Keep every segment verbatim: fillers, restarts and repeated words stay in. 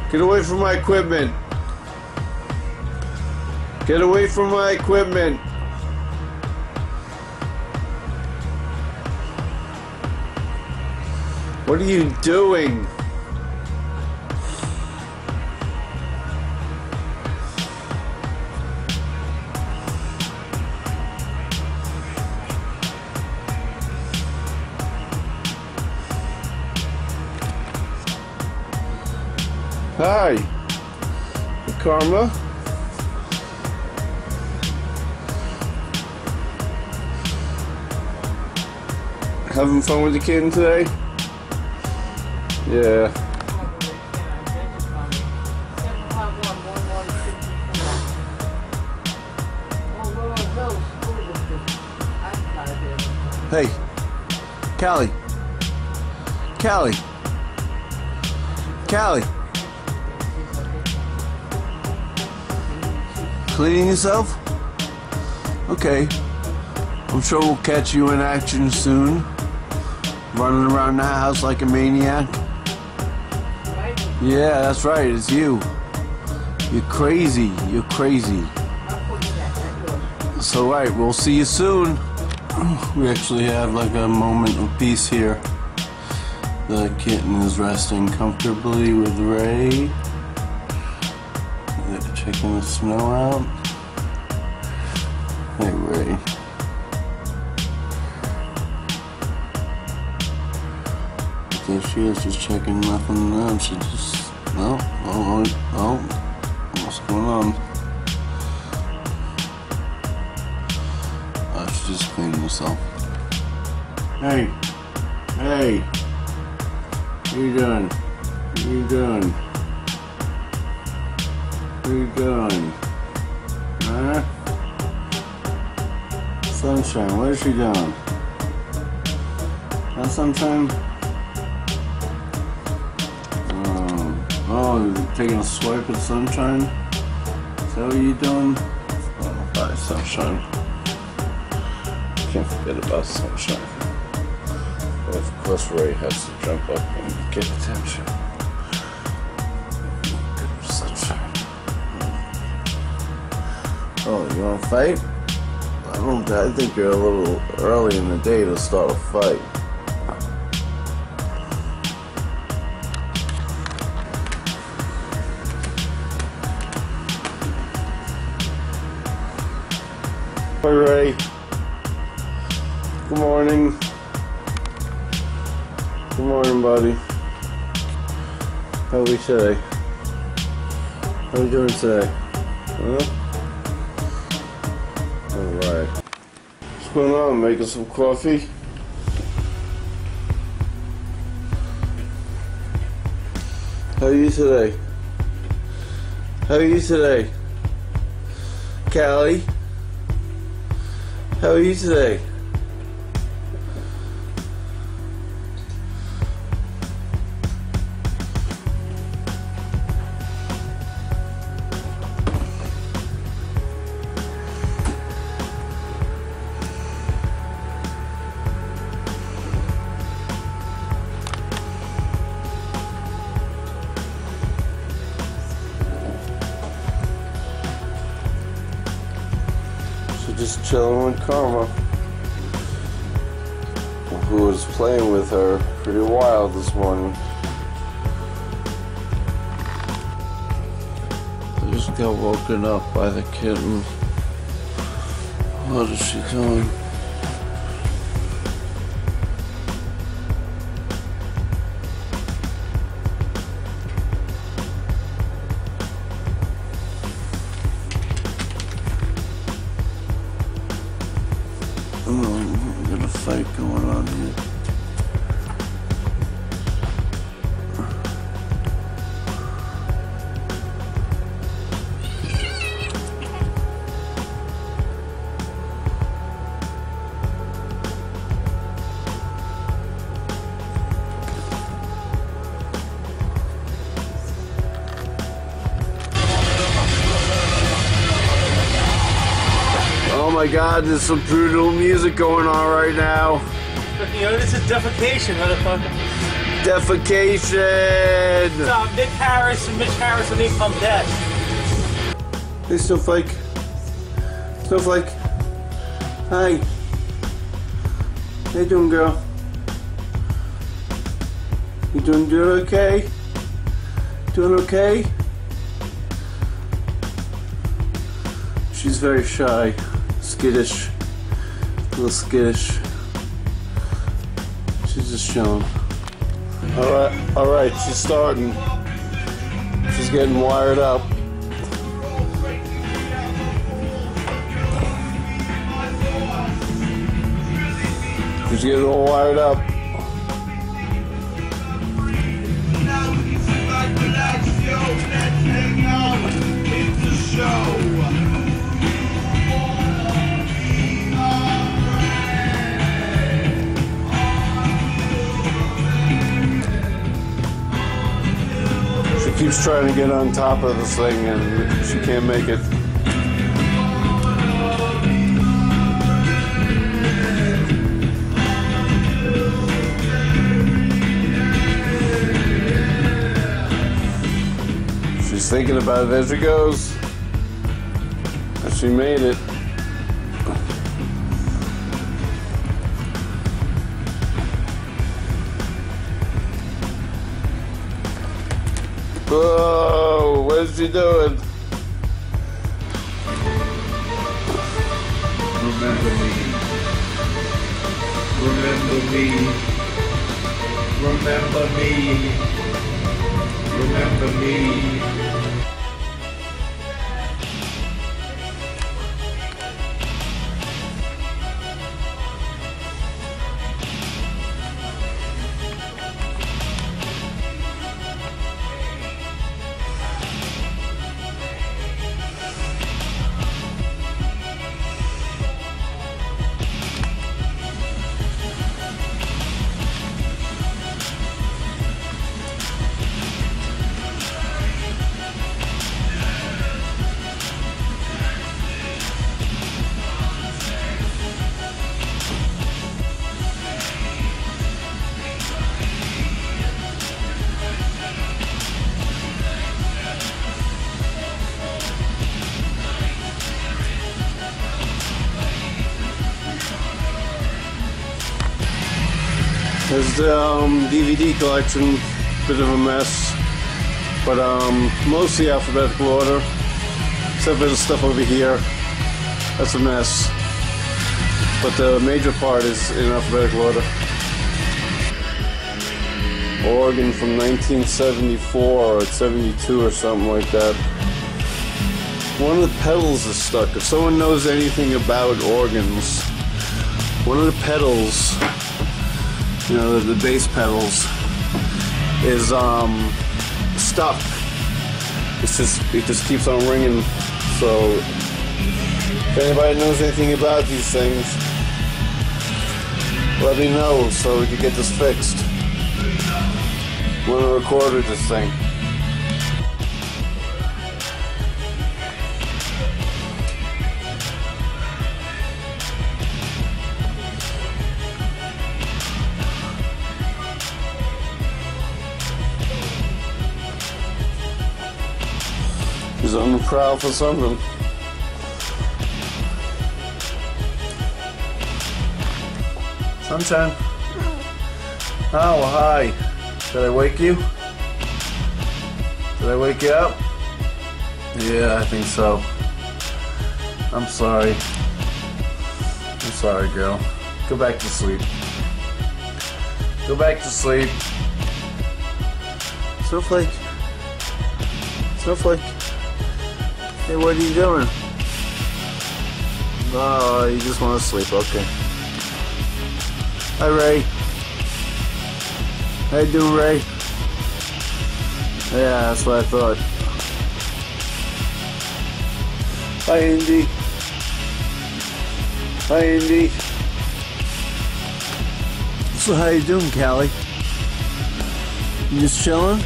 Get away from my equipment. Get away from my equipment. What are you doing? Hi, Karma. Having fun with the kitten today? Yeah. Hey, Callie. Callie. Callie. Cleaning yourself? Okay. I'm sure we'll catch you in action soon. Running around the house like a maniac. Yeah, that's right, it's you. You're crazy, you're crazy. So right, we'll see you soon. We actually have like a moment of peace here. The kitten is resting comfortably with Ray. They're checking the snow out. Hey Ray. There she is, just checking nothing out. She just, no, oh, oh, oh, what's going on? Oh, she just cleaned herself. Hey, hey, what are you doing? What are you doing? What are you doing? Huh? Sunshine, what is she doing? Huh, Sunshine? Oh, you're taking a swipe at Sunshine? Is that what you're doing? Oh, bye, Sunshine. Can't forget about Sunshine. But of course, Ray has to jump up and get attention. Sunshine. Oh, you want to fight? I don't. I think you're a little early in the day to start a fight. Hi Ray. Good morning. Good morning, buddy. How are we today? How are we doing today? Huh? Alright. What's going on? Making some coffee? How are you today? How are you today? Callie? How are you today? Just chilling with Karma, who was playing with her pretty wild this morning. I just got woken up by the kitten. What is she doing? Oh, we got a fight going on here. Oh my god, there's some brutal music going on right now. You know, this is defecation, motherfucker. Defecation! It's uh, Nick Harris and Mitch Harris and Income Debt. Hey, Snowflake. Snowflake. Hi. How you doing, girl? You doing good? Okay? Doing okay? She's very shy, skittish, a little skittish. She's just chilling. All right, all right. She's starting. She's getting wired up. She's getting all wired up. She keeps trying to get on top of this thing and she can't make it. She's thinking about it as she goes. And she made it. Whoa, what is she doing? Remember me. Remember me. Remember me. Remember me. There's the um, D V D collection, bit of a mess, but um, mostly alphabetical order, except for the stuff over here. That's a mess, but the major part is in alphabetical order. Organ from nineteen seventy-four or seventy-two or something like that. One of the pedals is stuck. If someone knows anything about organs, one of the pedals, you know, the, the bass pedals, is um, stuck. It's just, it just keeps on ringing. So, if anybody knows anything about these things, let me know so we can get this fixed. Want to record with this thing. He's on the prowl for something. Sunshine. Oh, hi. Did I wake you? Did I wake you up? Yeah, I think so. I'm sorry. I'm sorry, girl. Go back to sleep. Go back to sleep. Snowflake. Snowflake. Hey, what are you doing? Oh, you just want to sleep. Okay. Hi, Ray. How you doing, Ray? Yeah, that's what I thought. Hi, Indy. Hi, Indy. So how you doing, Callie? You just chilling?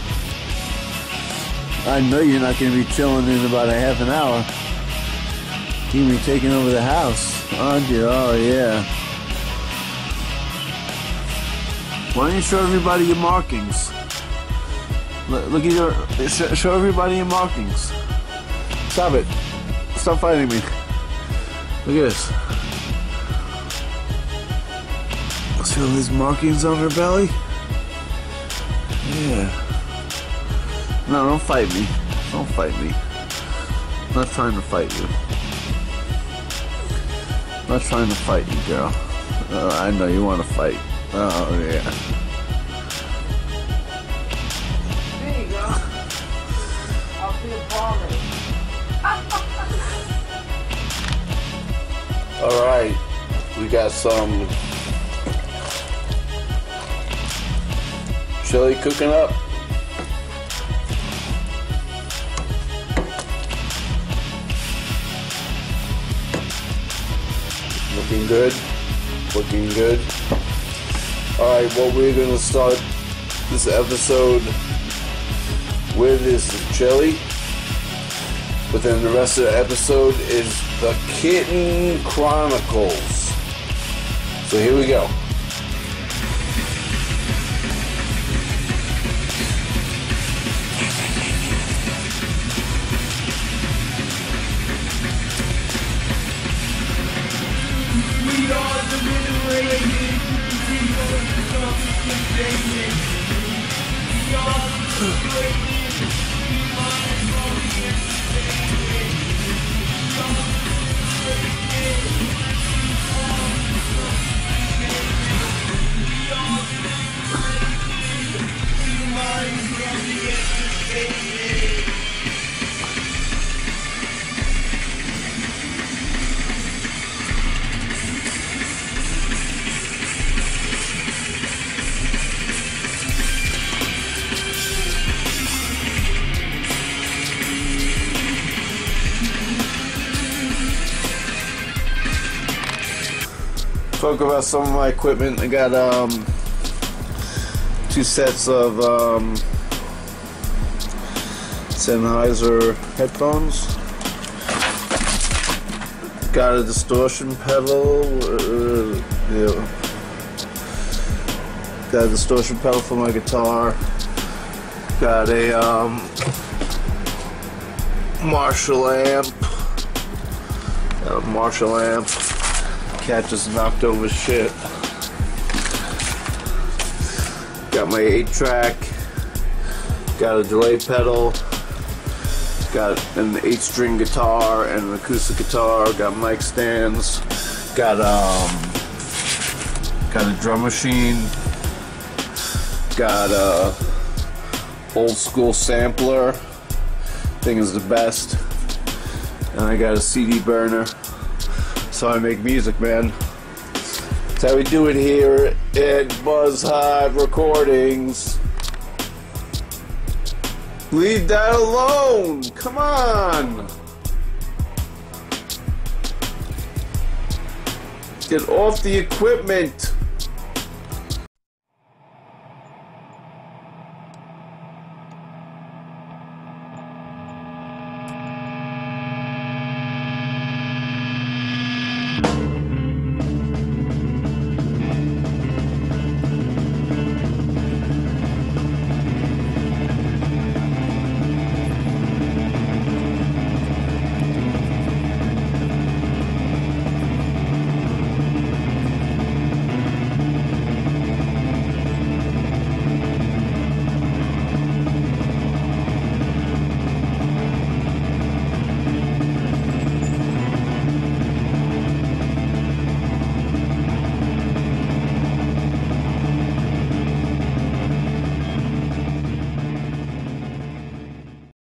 I know you're not going to be chilling in about a half an hour. You're going to be taking over the house, aren't you? Oh, yeah. Why don't you show everybody your markings? Look, look at your... Sh show everybody your markings. Stop it. Stop fighting me. Look at this. See all these markings on her belly? Yeah. No, don't fight me. Don't fight me. I'm not trying to fight you. I'm not trying to fight you, girl. Uh, I know you want to fight. Oh, yeah. There you go. I'll feel balling. Alright. We got some chili cooking up. Looking good. Looking good. Alright, well, we're going to start this episode with is chili. But then the rest of the episode is the Kitten Chronicles. So here we go. We are the liberated people of David. We are the liberated people from David. We are the liberated We are the liberated from David. Talk about some of my equipment. I got um, two sets of um, Sennheiser headphones. Got a distortion pedal. Uh, yeah. Got a distortion pedal for my guitar. Got a um, Marshall amp. Got a Marshall amp. Cat just knocked over shit. Got my eight track. Got a delay pedal. Got an eight string guitar and an acoustic guitar. Got mic stands. Got um. Got a drum machine. Got a old school sampler. Thing is the best. And I got a C D burner. That's how I make music, man. That's how we do it here at BUZ Recordings. Leave that alone! Come on! Get off the equipment!